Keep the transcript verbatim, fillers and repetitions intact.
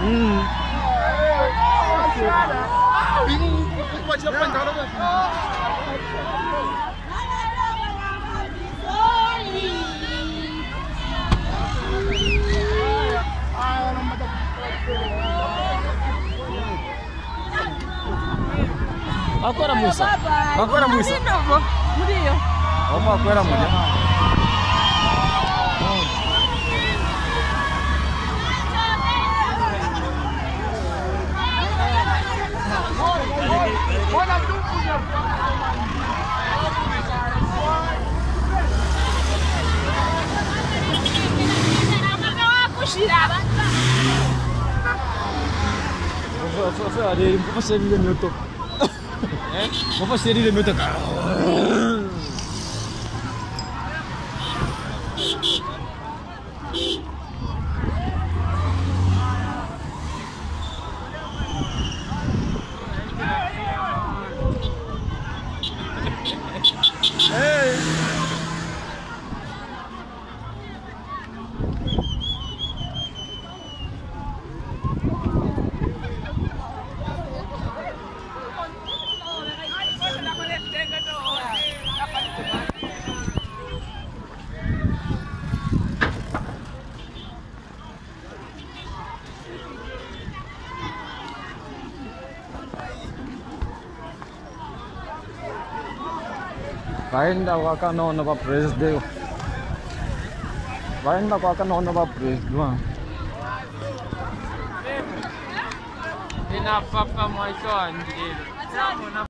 Hmm. Bingung buat siapa yang tahu kan? Aku era Musa. Aku era Musa. Mudio. Opa, aku era Musa. Ada yang apa sih dia nutup? Eh, apa sih dia nutup? Hey. Kain daw ka no na press deo. Kain daw ka no na press doang. Pinapapa mo ito, hindi.